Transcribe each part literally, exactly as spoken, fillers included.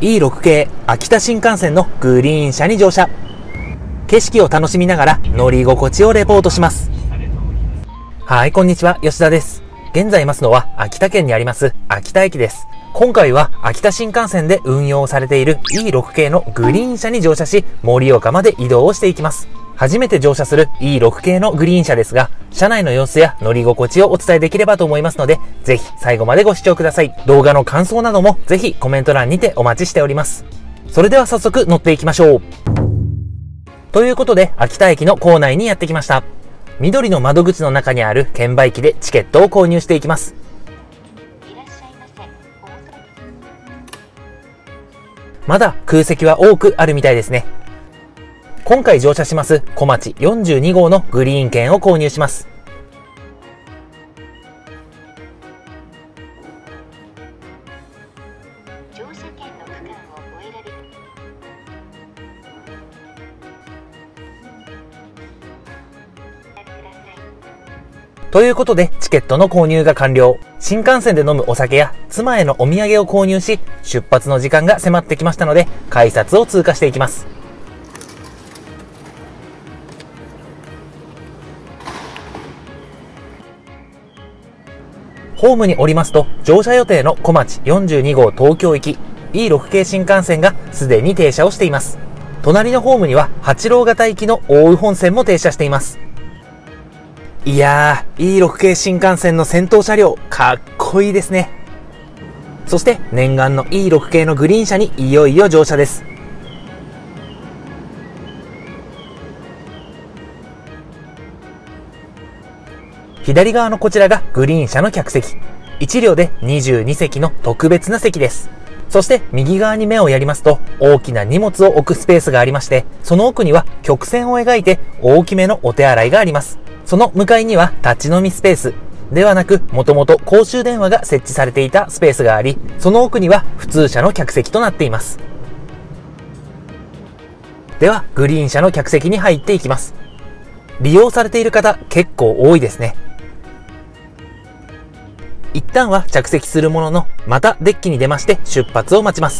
イーろく 系秋田新幹線のグリーン車に乗車。景色を楽しみながら乗り心地をレポートします。はい、こんにちは、吉田です。現在いますのは秋田県にあります秋田駅です。今回は秋田新幹線で運用されている イーろく 系のグリーン車に乗車し、盛岡まで移動をしていきます。初めて乗車する イーろく 系のグリーン車ですが、車内の様子や乗り心地をお伝えできればと思いますので、ぜひ最後までご視聴ください。動画の感想などもぜひコメント欄にてお待ちしております。それでは早速乗っていきましょう。ということで、秋田駅の構内にやってきました。緑の窓口の中にある券売機でチケットを購入していきます。まだ空席は多くあるみたいですね。今回乗車します小町よんじゅうに号のグリーン券を購入します。乗車券の区間をお選びということでチケットの購入が完了。新幹線で飲むお酒や妻へのお土産を購入し、出発の時間が迫ってきましたので改札を通過していきます。ホームに降りますと、乗車予定の小町よんじゅうに号東京行き イーろく 系新幹線がすでに停車をしています。隣のホームには八郎潟行きの奥羽本線も停車しています。いやー、イーろく 系新幹線の先頭車両、かっこいいですね。そして念願の イーろく 系のグリーン車にいよいよ乗車です。左側のこちらがグリーン車の客席。いち両でにじゅうに席の特別な席です。そして右側に目をやりますと、大きな荷物を置くスペースがありまして、その奥には曲線を描いて大きめのお手洗いがあります。その向かいには立ち飲みスペースではなく、もともと公衆電話が設置されていたスペースがあり、その奥には普通車の客席となっています。ではグリーン車の客席に入っていきます。利用されている方結構多いですね。一旦は着席するものの、またデッキに出まして出発を待ちます。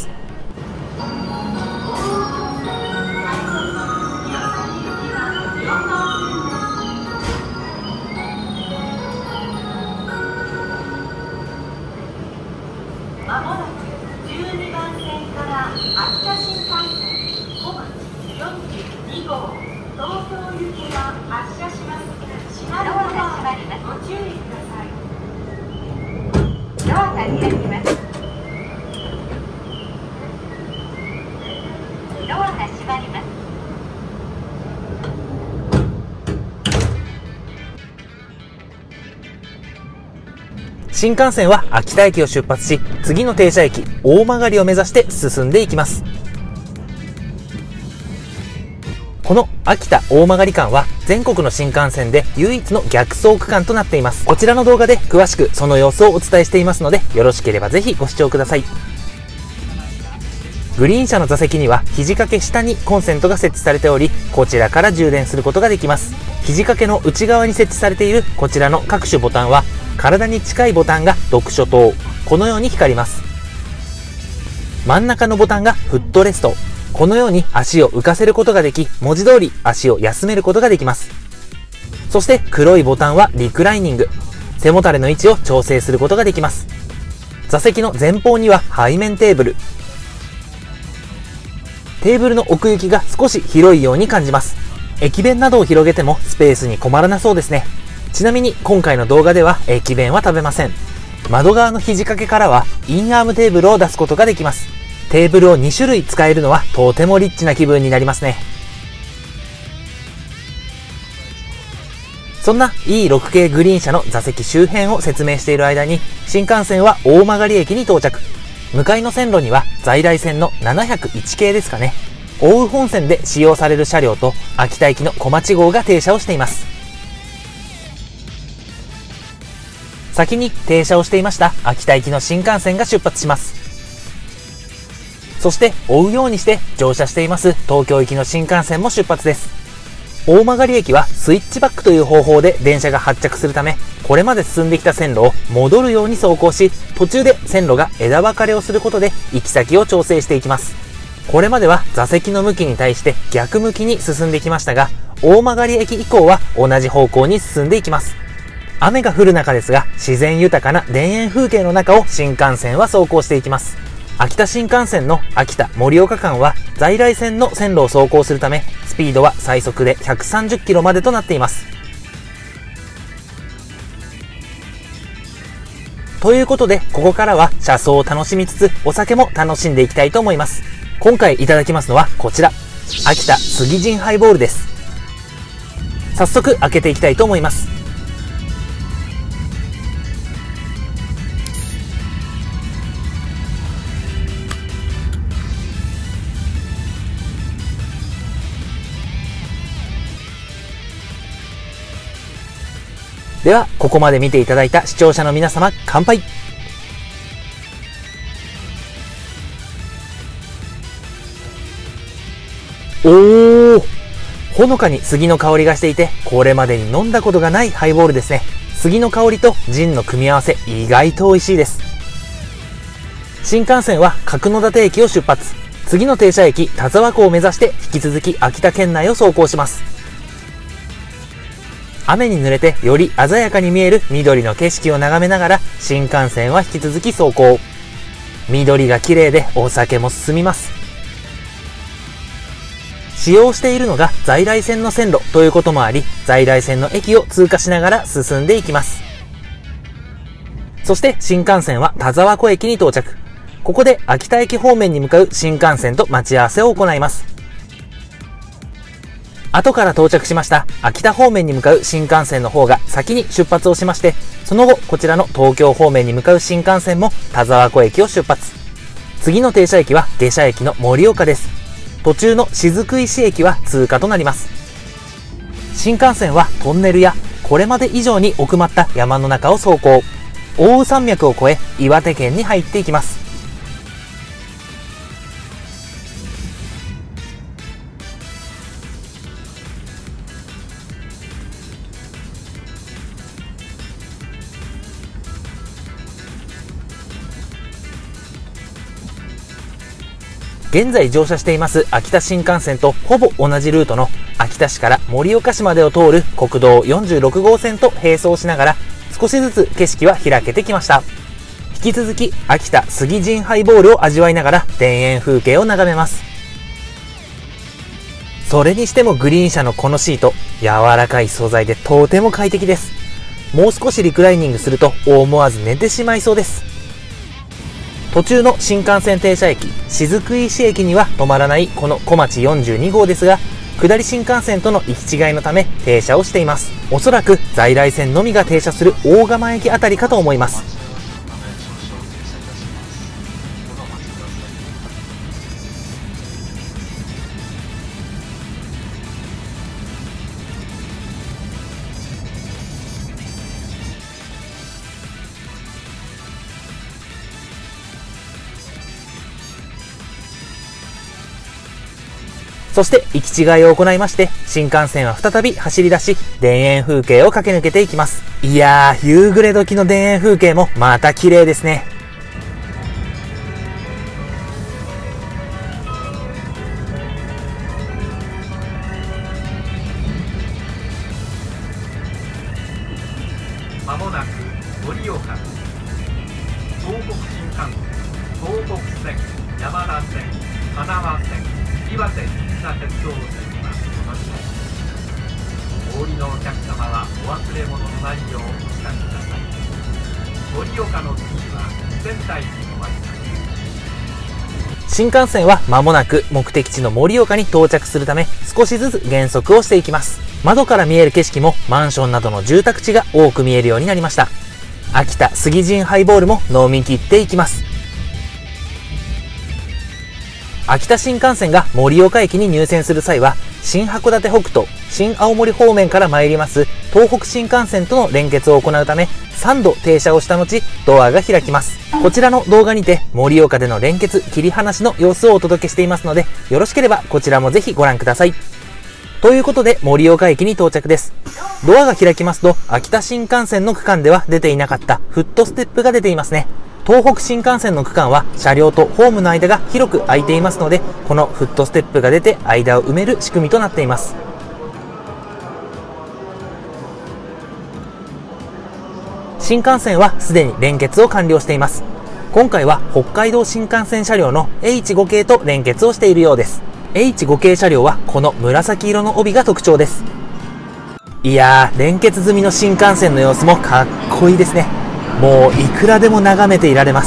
まもなくじゅうにばん線から秋田新幹線小町よんじゅうに号東京行きが発車します。閉まるドアが閉まります。ご注意ください。ドアが開きます。ドアが閉まります。 新幹線は秋田駅を出発し、次の停車駅大曲を目指して進んでいきます。この秋田大曲間は全国の新幹線で唯一の逆走区間となっています。こちらの動画で詳しくその様子をお伝えしていますので、よろしければぜひご視聴ください。グリーン車の座席には肘掛け下にコンセントが設置されており、こちらから充電することができます。肘掛けの内側に設置されているこちらの各種ボタンは、体に近いボタンが読書灯、このように光ります。真ん中のボタンがフットレスト、このように足を浮かせることができ、文字通り足を休めることができます。そして黒いボタンはリクライニング、背もたれの位置を調整することができます。座席の前方には背面テーブル、テーブルの奥行きが少し広いように感じます。駅弁などを広げてもスペースに困らなそうですね。ちなみに今回の動画では駅弁は食べません。窓側の肘掛けからはインアームテーブルを出すことができます。テーブルをに種類使えるのはとてもリッチな気分になりますね。そんな イーろく 系グリーン車の座席周辺を説明している間に、新幹線は大曲駅に到着。向かいの線路には在来線のななひゃくいち系ですかね、奥羽本線で使用される車両と秋田行きの小町号が停車をしています。先に停車をしていました秋田行きの新幹線が出発します。そして追うようにして乗車しています東京行きの新幹線も出発です。 大曲駅はスイッチバックという方法で電車が発着するため、これまで進んできた線路を戻るように走行し、途中で線路が枝分かれをすることで行き先を調整していきます。これまでは座席の向きに対して逆向きに進んできましたが、大曲駅以降は同じ方向に進んでいきます。雨が降る中ですが、自然豊かな田園風景の中を新幹線は走行していきます。秋田新幹線の秋田盛岡間は在来線の線路を走行するため、スピードは最速でひゃくさんじゅっキロまでとなっています。ということで、ここからは車窓を楽しみつつお酒も楽しんでいきたいと思います。今回いただきますのはこちら、秋田杉ジンハイボールです。早速開けていきたいと思います。では、ここまで見ていただいた視聴者の皆様、乾杯。おー、ほのかに杉の香りがしていて、これまでに飲んだことがないハイボールですね。杉の香りとジンの組み合わせ、意外と美味しいです。新幹線は角館駅を出発。次の停車駅、田沢湖を目指して引き続き秋田県内を走行します。雨に濡れてより鮮やかに見える緑の景色を眺めながら新幹線は引き続き走行。緑が綺麗でお酒も進みます。使用しているのが在来線の線路ということもあり、在来線の駅を通過しながら進んでいきます。そして新幹線は田沢湖駅に到着。ここで秋田駅方面に向かう新幹線と待ち合わせを行います。後から到着しました秋田方面に向かう新幹線の方が先に出発をしまして、その後こちらの東京方面に向かう新幹線も田沢湖駅を出発。次の停車駅は下車駅の盛岡です。途中の雫石駅は通過となります。新幹線はトンネルやこれまで以上に奥まった山の中を走行。奥羽山脈を越え岩手県に入っていきます。現在乗車しています秋田新幹線とほぼ同じルートの秋田市から盛岡市までを通る国道よんじゅうろくごうせんと並走しながら少しずつ景色は開けてきました。引き続き秋田杉ジンハイボールを味わいながら田園風景を眺めます。それにしてもグリーン車のこのシート、柔らかい素材でとても快適です。もう少しリクライニングすると思わず寝てしまいそうです。途中の新幹線停車駅、雫石駅には止まらないこの小町よんじゅうにごうですが、下り新幹線との行き違いのため停車をしています。おそらく在来線のみが停車する大釜駅あたりかと思います。そして行き違いを行いまして、新幹線は再び走り出し、田園風景を駆け抜けていきます。いやー、夕暮れ時の田園風景もまた綺麗ですね。 まもなく盛岡、東北新幹線、東北線、山田線、金輪線、岩手北鉄道線がお乗り換え。お降りのお客様はお忘れ物のないようお支度ください。盛岡の次は仙台に止まります。 新幹線は間もなく目的地の盛岡に到着するため、少しずつ減速をしていきます。窓から見える景色もマンションなどの住宅地が多く見えるようになりました。秋田杉ジンハイボールも飲み切っていきます。秋田新幹線が盛岡駅に入線する際は、新函館北斗、新青森方面から参ります東北新幹線との連結を行うため、さんど停車をした後、ドアが開きます。こちらの動画にて盛岡での連結切り離しの様子をお届けしていますので、よろしければこちらもぜひご覧ください。 ということで、盛岡駅に到着です。ドアが開きますと、秋田新幹線の区間では出ていなかったフットステップが出ていますね。東北新幹線の区間は車両とホームの間が広く空いていますので、このフットステップが出て間を埋める仕組みとなっています。新幹線はすでに連結を完了しています。今回は北海道新幹線車両の エイチご 系と連結をしているようです。エイチご 系車両はこの紫色の帯が特徴です。いやー、連結済みの新幹線の様子もかっこいいですね。もういくらでも眺めていられます。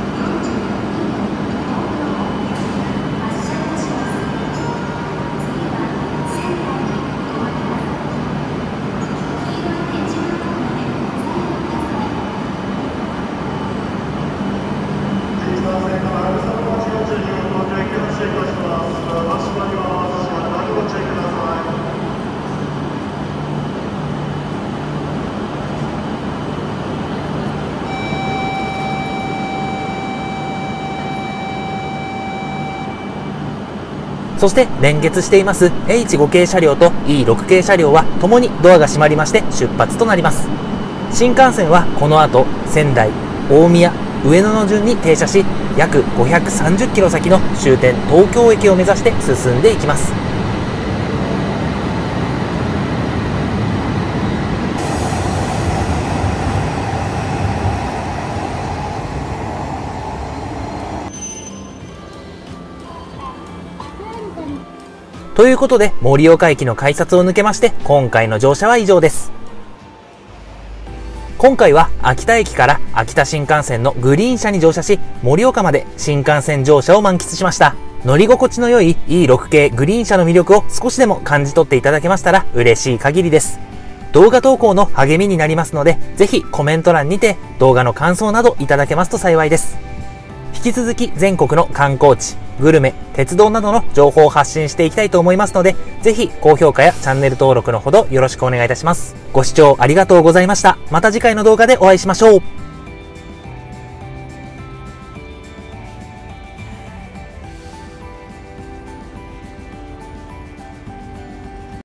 そして連結しています エイチご 系車両と イーろく 系車両はともにドアが閉まりまして出発となります。新幹線はこの後仙台、大宮、上野の順に停車し、約ごひゃくさんじゅっキロ先の終点東京駅を目指して進んでいきます。ということで、盛岡駅の改札を抜けまして、今回の乗車は以上です。今回は秋田駅から秋田新幹線のグリーン車に乗車し、盛岡まで新幹線乗車を満喫しました。乗り心地の良い イーろく 系グリーン車の魅力を少しでも感じ取っていただけましたら嬉しい限りです。動画投稿の励みになりますので、ぜひコメント欄にて動画の感想などいただけますと幸いです。引き続き全国の観光地、グルメ、鉄道などの情報を発信していきたいと思いますので、ぜひ高評価やチャンネル登録のほどよろしくお願いいたします。ご視聴ありがとうございました。また次回の動画でお会いしましょう。